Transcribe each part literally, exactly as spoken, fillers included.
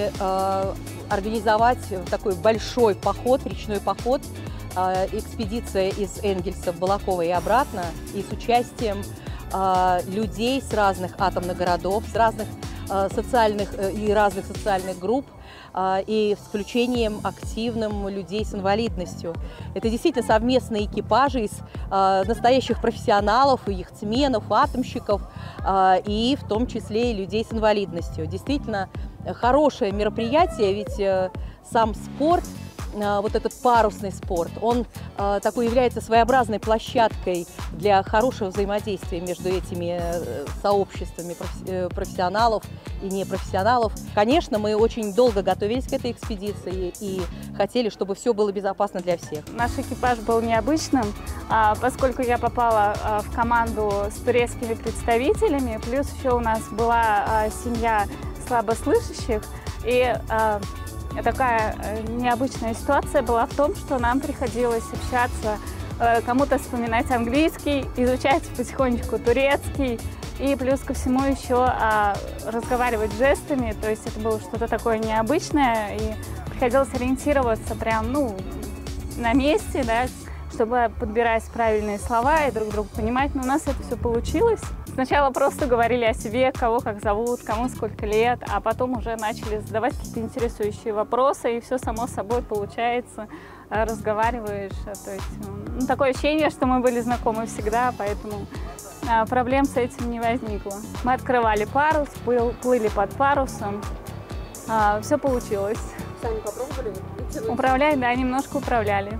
решили э, организовать такой большой поход, речной поход, э, экспедиция из Энгельса в Балаково и обратно, и с участием э, людей с разных атомных городов, с разных э, социальных э, и разных социальных групп, э, и с включением активным людей с инвалидностью. Это действительно совместные экипажи из э, настоящих профессионалов, и яхтсменов, атомщиков, э, и в том числе и людей с инвалидностью. Действительно хорошее мероприятие, ведь э, сам спорт, э, вот этот парусный спорт, он э, такой является своеобразной площадкой для хорошего взаимодействия между этими э, сообществами профи э, профессионалов и непрофессионалов. Конечно, мы очень долго готовились к этой экспедиции и хотели, чтобы все было безопасно для всех. Наш экипаж был необычным, поскольку я попала в команду с турецкими представителями, плюс еще у нас была семья слабослышащих, и э, такая необычная ситуация была в том, что нам приходилось общаться, э, кому-то вспоминать английский, изучать потихонечку турецкий, и плюс ко всему еще э, разговаривать жестами, то есть это было что-то такое необычное, и приходилось ориентироваться прям, ну, на месте, да, чтобы подбирать правильные слова и друг друга понимать, но у нас это все получилось. Сначала просто говорили о себе, кого как зовут, кому сколько лет, а потом уже начали задавать какие-то интересующие вопросы, и все само собой получается, разговариваешь. То есть, ну, такое ощущение, что мы были знакомы всегда, поэтому проблем с этим не возникло. Мы открывали парус, плыли под парусом, все получилось. Сами попробовали? Управлять, да, немножко управляли.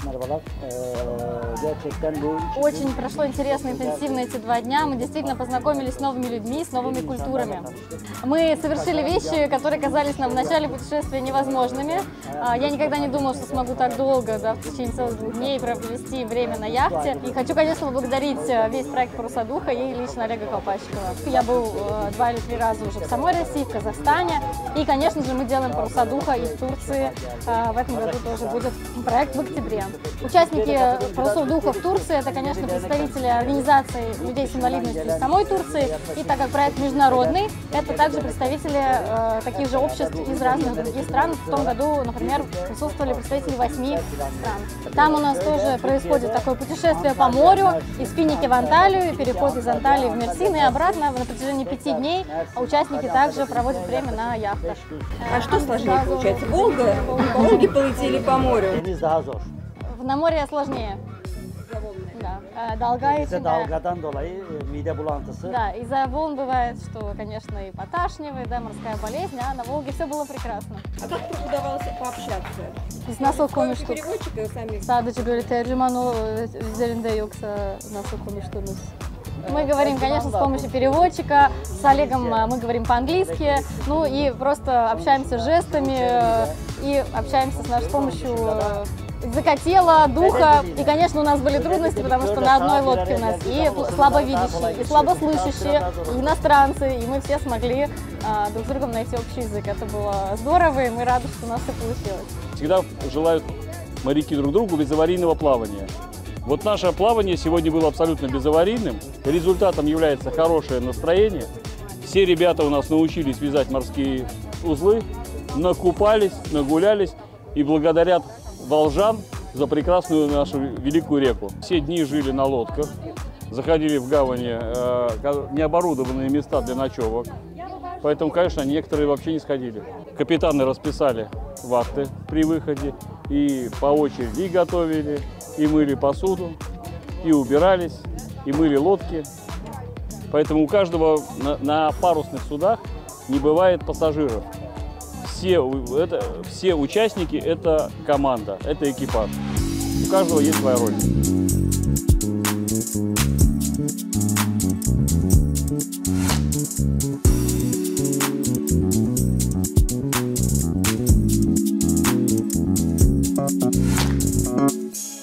Очень прошло интересно, интенсивно эти два дня. Мы действительно познакомились с новыми людьми, с новыми культурами. Мы совершили вещи, которые казались нам в начале путешествия невозможными. Я никогда не думала, что смогу так долго, да, в течение целых двух дней провести время на яхте. И хочу, конечно, поблагодарить весь проект «Паруса духа» и лично Олега Колпачикова. Я был два или три раза уже в самой России, в Казахстане. И, конечно же, мы делаем «Паруса духа» и в Турции. В этом году тоже будет проект в октябре. Участники «Парусов духа» в Турции — это, конечно, представители организации людей с инвалидностью из самой Турции. И так как проект международный, это также представители э, таких же обществ из разных других стран. В том году, например, присутствовали представители восьми стран. Там у нас тоже происходит такое путешествие по морю из Финики в Анталию, переход из Анталии в Мерсин и обратно на протяжении пяти дней. Участники также проводят время на яхтах. А что сложнее получается? Волга? По Волге плыть или по морю? На море сложнее. Да. Долга очень, да. Да, из-за волн бывает, что, конечно, и поташнивает, да, морская болезнь, а на Волге все было прекрасно. А как удавалось пообщаться? Biz nasıl konuştuk? Переводчика сами? Sadece böyle tercüman üzerinde yoksa nasıl konuştunuz? Мы говорим, конечно, с помощью переводчика, с Олегом мы говорим по-английски, ну и просто общаемся жестами и общаемся с, нашей, с помощью языка тела, духа. И, конечно, у нас были трудности, потому что на одной лодке у нас и слабовидящие, и слабослышащие, и иностранцы, и мы все смогли а, друг с другом найти общий язык. Это было здорово, и мы рады, что у нас все получилось. Всегда желают моряки друг другу безаварийного плавания. Вот наше плавание сегодня было абсолютно безаварийным. Результатом является хорошее настроение. Все ребята у нас научились вязать морские узлы, накупались, нагулялись и благодарят волжан за прекрасную нашу великую реку. Все дни жили на лодках, заходили в гавани, э, необорудованные места для ночевок. Поэтому, конечно, некоторые вообще не сходили. Капитаны расписали вахты при выходе и по очереди и готовили, и мыли посуду, и убирались, и мыли лодки. Поэтому у каждого на, на парусных судах не бывает пассажиров. Все, это, все участники – это команда, это экипаж. У каждого есть своя роль. We'll be right back.